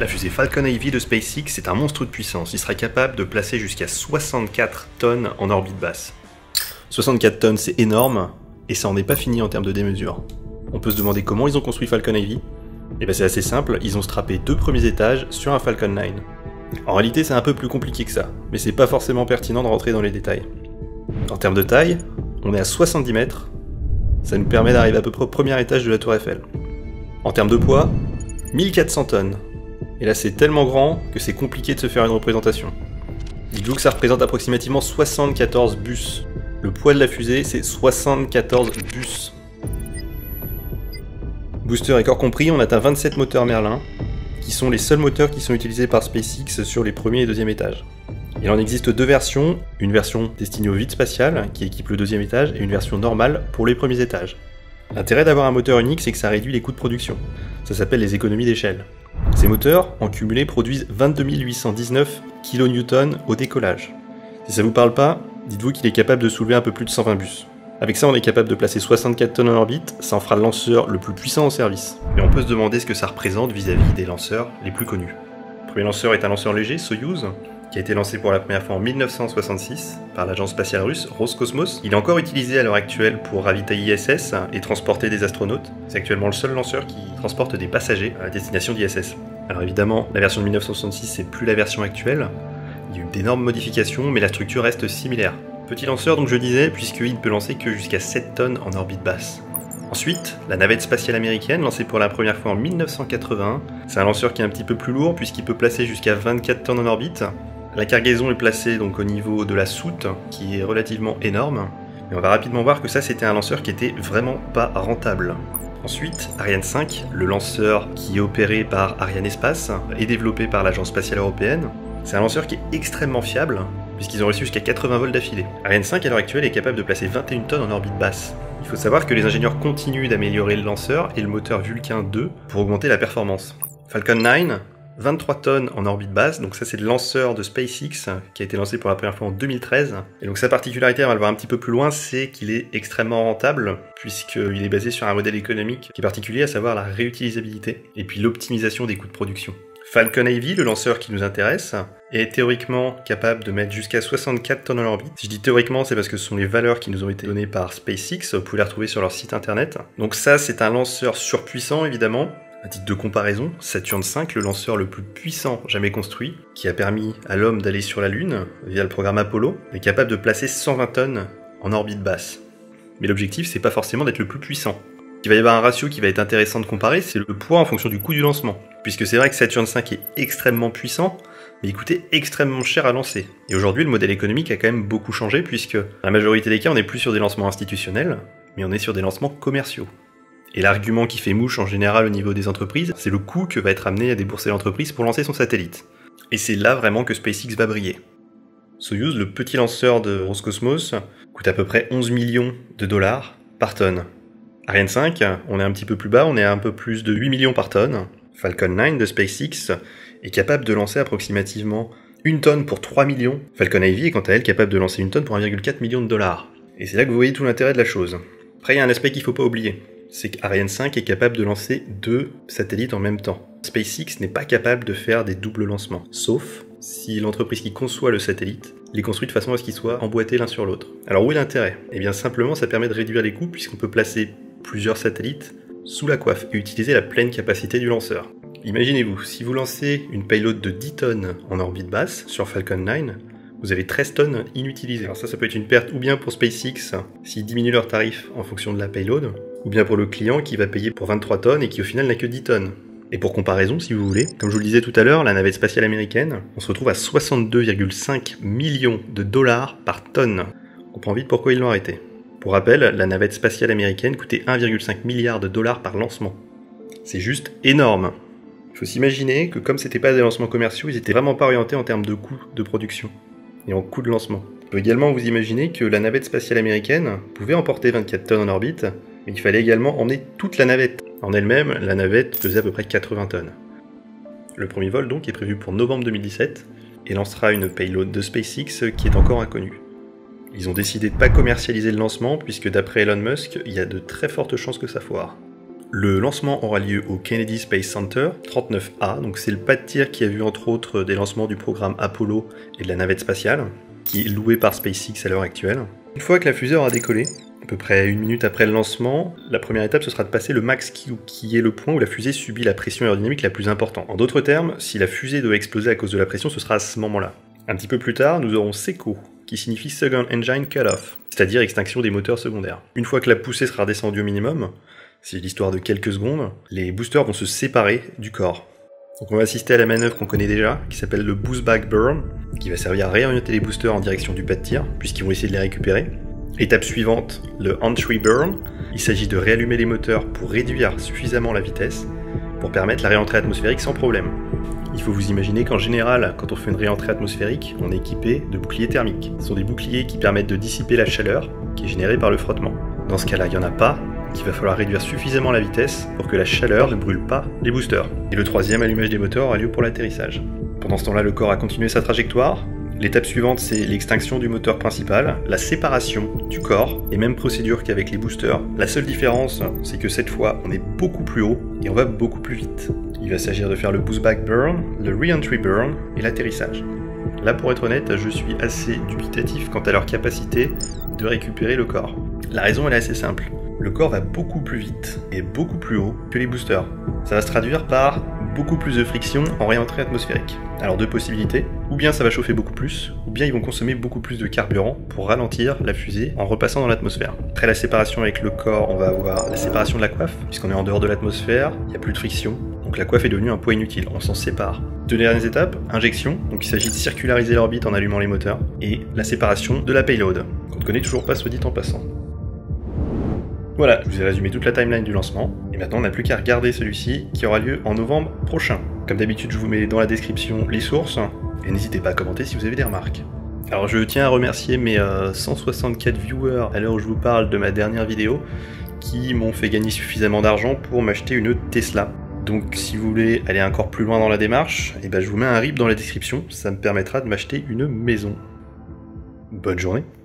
fusée Falcon Heavy de SpaceX est un monstre de puissance. Il sera capable de placer jusqu'à 64 tonnes en orbite basse. 64 tonnes, c'est énorme, et ça en est pas fini en termes de démesure. On peut se demander comment ils ont construit Falcon Heavy. Et ben c'est assez simple, ils ont strappé 2 premiers étages sur un Falcon 9. En réalité, c'est un peu plus compliqué que ça, mais c'est pas forcément pertinent de rentrer dans les détails. En termes de taille, on est à 70 mètres, ça nous permet d'arriver à peu près au premier étage de la Tour Eiffel. En termes de poids, 1400 tonnes. Et là c'est tellement grand que c'est compliqué de se faire une représentation. Dites-vous que ça représente approximativement 74 bus. Le poids de la fusée, c'est 74 bus. Booster et corps compris, on atteint 27 moteurs Merlin, qui sont les seuls moteurs qui sont utilisés par SpaceX sur les premiers et deuxième étages. Il en existe 2 versions, une version destinée au vide spatial, qui équipe le deuxième étage, et une version normale pour les premiers étages. L'intérêt d'avoir un moteur unique, c'est que ça réduit les coûts de production. Ça s'appelle les économies d'échelle. Ces moteurs, en cumulé, produisent 22 819 kN au décollage. Si ça vous parle pas, dites-vous qu'il est capable de soulever un peu plus de 120 bus. Avec ça, on est capable de placer 64 tonnes en orbite, ça en fera le lanceur le plus puissant au service. Mais on peut se demander ce que ça représente vis-à-vis des lanceurs les plus connus. Le premier lanceur est un lanceur léger, Soyouz, qui a été lancé pour la première fois en 1966 par l'agence spatiale russe Roscosmos. Il est encore utilisé à l'heure actuelle pour ravitailler ISS et transporter des astronautes. C'est actuellement le seul lanceur qui transporte des passagers à destination d'ISS. Alors évidemment, la version de 1966, c'est plus la version actuelle. Il y a eu d'énormes modifications, mais la structure reste similaire. Petit lanceur, donc je disais, puisqu'il ne peut lancer que jusqu'à 7 tonnes en orbite basse. Ensuite, la navette spatiale américaine, lancée pour la première fois en 1981. C'est un lanceur qui est un petit peu plus lourd, puisqu'il peut placer jusqu'à 24 tonnes en orbite. La cargaison est placée donc au niveau de la soute, qui est relativement énorme. Et on va rapidement voir que ça, c'était un lanceur qui était vraiment pas rentable. Ensuite, Ariane 5, le lanceur qui est opéré par Arianespace et développé par l'Agence spatiale européenne. C'est un lanceur qui est extrêmement fiable, puisqu'ils ont reçu jusqu'à 80 vols d'affilée. Ariane 5, à l'heure actuelle, est capable de placer 21 tonnes en orbite basse. Il faut savoir que les ingénieurs continuent d'améliorer le lanceur et le moteur Vulcain 2 pour augmenter la performance. Falcon 9, 23 tonnes en orbite basse, donc ça c'est le lanceur de SpaceX qui a été lancé pour la première fois en 2013. Et donc sa particularité, on va le voir un petit peu plus loin, c'est qu'il est extrêmement rentable, puisqu'il est basé sur un modèle économique qui est particulier, à savoir la réutilisabilité et puis l'optimisation des coûts de production. Falcon Heavy, le lanceur qui nous intéresse, est théoriquement capable de mettre jusqu'à 64 tonnes en orbite. Si je dis théoriquement, c'est parce que ce sont les valeurs qui nous ont été données par SpaceX, vous pouvez les retrouver sur leur site internet. Donc ça, c'est un lanceur surpuissant, évidemment. À titre de comparaison, Saturn V, le lanceur le plus puissant jamais construit, qui a permis à l'homme d'aller sur la Lune via le programme Apollo, est capable de placer 120 tonnes en orbite basse. Mais l'objectif, c'est pas forcément d'être le plus puissant. Il va y avoir un ratio qui va être intéressant de comparer, c'est le poids en fonction du coût du lancement. Puisque c'est vrai que Saturn V est extrêmement puissant, mais il coûtait extrêmement cher à lancer. Et aujourd'hui, le modèle économique a quand même beaucoup changé, puisque dans la majorité des cas, on n'est plus sur des lancements institutionnels, mais on est sur des lancements commerciaux. Et l'argument qui fait mouche en général au niveau des entreprises, c'est le coût que va être amené à débourser l'entreprise pour lancer son satellite. Et c'est là vraiment que SpaceX va briller. Soyouz, le petit lanceur de Roscosmos, coûte à peu près 11 millions de dollars par tonne. Ariane 5, on est un petit peu plus bas, on est à un peu plus de 8 millions par tonne. Falcon 9 de SpaceX est capable de lancer approximativement 1 tonne pour 3 millions. Falcon Heavy est quant à elle capable de lancer 1 tonne pour 1,4 million de dollars. Et c'est là que vous voyez tout l'intérêt de la chose. Après, il y a un aspect qu'il ne faut pas oublier. C'est qu'Ariane 5 est capable de lancer 2 satellites en même temps. SpaceX n'est pas capable de faire des doubles lancements, sauf si l'entreprise qui conçoit le satellite les construit de façon à ce qu'ils soient emboîtés l'un sur l'autre. Alors où est l'intérêt ? Eh bien simplement, ça permet de réduire les coûts puisqu'on peut placer plusieurs satellites sous la coiffe et utiliser la pleine capacité du lanceur. Imaginez-vous, si vous lancez une payload de 10 tonnes en orbite basse sur Falcon 9, vous avez 13 tonnes inutilisées. Alors ça peut être une perte ou bien pour SpaceX s'ils diminuent leur tarif en fonction de la payload, ou bien pour le client qui va payer pour 23 tonnes et qui au final n'a que 10 tonnes. Et pour comparaison, si vous voulez, comme je vous le disais tout à l'heure, la navette spatiale américaine, on se retrouve à 62,5 millions de dollars par tonne. On comprend vite pourquoi ils l'ont arrêté. Pour rappel, la navette spatiale américaine coûtait 1,5 milliard de dollars par lancement. C'est juste énorme. Il faut s'imaginer que comme c'était pas des lancements commerciaux, ils étaient vraiment pas orientés en termes de coût de production et en coût de lancement. On peut également vous imaginer que la navette spatiale américaine pouvait emporter 24 tonnes en orbite, mais il fallait également emmener toute la navette. En elle-même, la navette pesait à peu près 80 tonnes. Le premier vol donc est prévu pour novembre 2017 et lancera une payload de SpaceX qui est encore inconnue. Ils ont décidé de pas commercialiser le lancement puisque d'après Elon Musk, il y a de très fortes chances que ça foire. Le lancement aura lieu au Kennedy Space Center 39A, donc c'est le pas de tir qui a vu entre autres des lancements du programme Apollo et de la navette spatiale, qui est loué par SpaceX à l'heure actuelle. Une fois que la fusée aura décollé, à peu près 1 minute après le lancement, la première étape ce sera de passer le Max Q, qui est le point où la fusée subit la pression aérodynamique la plus importante. En d'autres termes, si la fusée doit exploser à cause de la pression, ce sera à ce moment-là. Un petit peu plus tard, nous aurons SECO, qui signifie Second Engine Cut-Off, c'est-à-dire extinction des moteurs secondaires. Une fois que la poussée sera redescendue au minimum, c'est l'histoire de quelques secondes, les boosters vont se séparer du corps. Donc on va assister à la manœuvre qu'on connaît déjà, qui s'appelle le Boost Back Burn, qui va servir à réorienter les boosters en direction du pas de tir, puisqu'ils vont essayer de les récupérer. Étape suivante, le Entry Burn. Il s'agit de réallumer les moteurs pour réduire suffisamment la vitesse, pour permettre la réentrée atmosphérique sans problème. Il faut vous imaginer qu'en général, quand on fait une réentrée atmosphérique, on est équipé de boucliers thermiques. Ce sont des boucliers qui permettent de dissiper la chaleur qui est générée par le frottement. Dans ce cas-là, il n'y en a pas, donc il va falloir réduire suffisamment la vitesse pour que la chaleur ne brûle pas les boosters. Et le troisième allumage des moteurs aura lieu pour l'atterrissage. Pendant ce temps-là, le corps a continué sa trajectoire. L'étape suivante, c'est l'extinction du moteur principal, la séparation du corps, et même procédure qu'avec les boosters. La seule différence, c'est que cette fois, on est beaucoup plus haut et on va beaucoup plus vite. Il va s'agir de faire le Boost Back Burn, le Re-Entry Burn et l'atterrissage. Là, pour être honnête, je suis assez dubitatif quant à leur capacité de récupérer le corps. La raison, elle est assez simple. Le corps va beaucoup plus vite et beaucoup plus haut que les boosters. Ça va se traduire par beaucoup plus de friction en réentrée atmosphérique. Alors 2 possibilités, ou bien ça va chauffer beaucoup plus, ou bien ils vont consommer beaucoup plus de carburant pour ralentir la fusée en repassant dans l'atmosphère. Après la séparation avec le corps, on va avoir la séparation de la coiffe, puisqu'on est en dehors de l'atmosphère, il n'y a plus de friction, donc la coiffe est devenue un poids inutile, on s'en sépare. 2 dernières étapes, injection, donc il s'agit de circulariser l'orbite en allumant les moteurs, et la séparation de la payload, qu'on ne connaît toujours pas soit dit en passant. Voilà, je vous ai résumé toute la timeline du lancement, et maintenant on n'a plus qu'à regarder celui-ci qui aura lieu en novembre prochain. Comme d'habitude, je vous mets dans la description les sources, et n'hésitez pas à commenter si vous avez des remarques. Alors je tiens à remercier mes 164 viewers à l'heure où je vous parle de ma dernière vidéo, qui m'ont fait gagner suffisamment d'argent pour m'acheter une Tesla. Donc si vous voulez aller encore plus loin dans la démarche, je vous mets un RIP dans la description, ça me permettra de m'acheter une maison. Bonne journée.